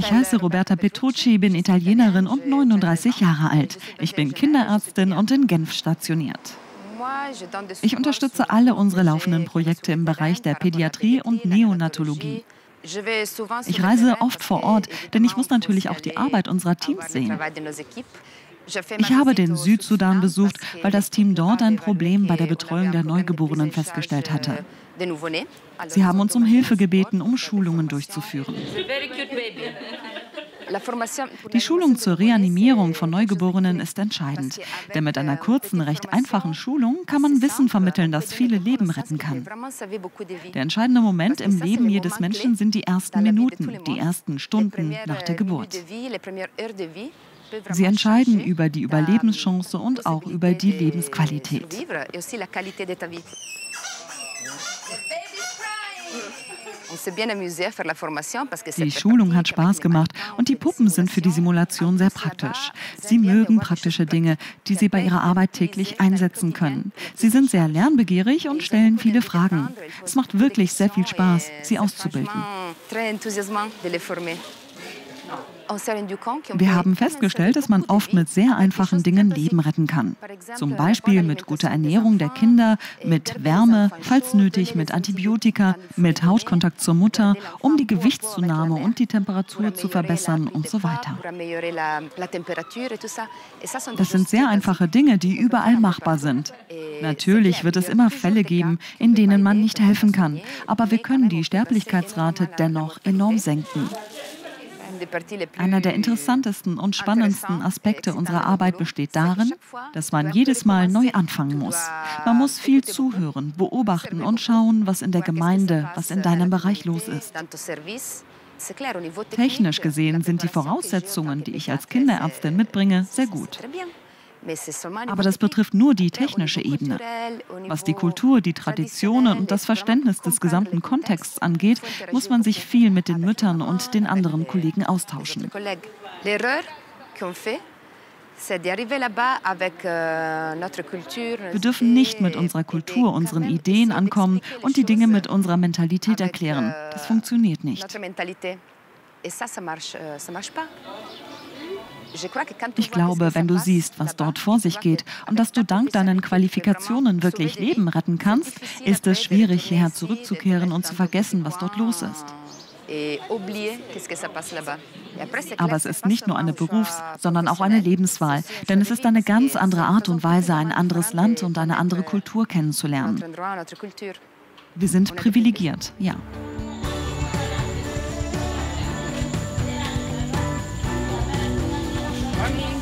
Ich heiße Roberta Petrucci, bin Italienerin und 39 Jahre alt. Ich bin Kinderärztin und in Genf stationiert. Ich unterstütze alle unsere laufenden Projekte im Bereich der Pädiatrie und Neonatologie. Ich reise oft vor Ort, denn ich muss natürlich auch die Arbeit unserer Teams sehen. Ich habe den Südsudan besucht, weil das Team dort ein Problem bei der Betreuung der Neugeborenen festgestellt hatte. Sie haben uns um Hilfe gebeten, um Schulungen durchzuführen. Die Schulung zur Reanimierung von Neugeborenen ist entscheidend, denn mit einer kurzen, recht einfachen Schulung kann man Wissen vermitteln, das viele Leben retten kann. Der entscheidende Moment im Leben jedes Menschen sind die ersten Minuten, die ersten Stunden nach der Geburt. Sie entscheiden über die Überlebenschance und auch über die Lebensqualität. Die Schulung hat Spaß gemacht und die Puppen sind für die Simulation sehr praktisch. Sie mögen praktische Dinge, die sie bei ihrer Arbeit täglich einsetzen können. Sie sind sehr lernbegierig und stellen viele Fragen. Es macht wirklich sehr viel Spaß, sie auszubilden. Wir haben festgestellt, dass man oft mit sehr einfachen Dingen Leben retten kann. Zum Beispiel mit guter Ernährung der Kinder, mit Wärme, falls nötig mit Antibiotika, mit Hautkontakt zur Mutter, um die Gewichtszunahme und die Temperatur zu verbessern und so weiter. Das sind sehr einfache Dinge, die überall machbar sind. Natürlich wird es immer Fälle geben, in denen man nicht helfen kann, aber wir können die Sterblichkeitsrate dennoch enorm senken. Einer der interessantesten und spannendsten Aspekte unserer Arbeit besteht darin, dass man jedes Mal neu anfangen muss. Man muss viel zuhören, beobachten und schauen, was in der Gemeinde, was in deinem Bereich los ist. Technisch gesehen sind die Voraussetzungen, die ich als Kinderärztin mitbringe, sehr gut. Aber das betrifft nur die technische Ebene. Was die Kultur, die Traditionen und das Verständnis des gesamten Kontexts angeht, muss man sich viel mit den Müttern und den anderen Kollegen austauschen. Wir dürfen nicht mit unserer Kultur, unseren Ideen ankommen und die Dinge mit unserer Mentalität erklären. Das funktioniert nicht. Ich glaube, wenn du siehst, was dort vor sich geht und dass du dank deinen Qualifikationen wirklich Leben retten kannst, ist es schwierig, hierher zurückzukehren und zu vergessen, was dort los ist. Aber es ist nicht nur eine Berufs-, sondern auch eine Lebenswahl, denn es ist eine ganz andere Art und Weise, ein anderes Land und eine andere Kultur kennenzulernen. Wir sind privilegiert, ja. Morning.